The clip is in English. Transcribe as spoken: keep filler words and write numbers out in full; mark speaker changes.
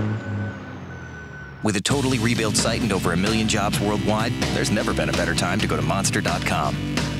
Speaker 1: With a totally rebuilt site and over a million jobs worldwide, there's never been a better time to go to monster dot com.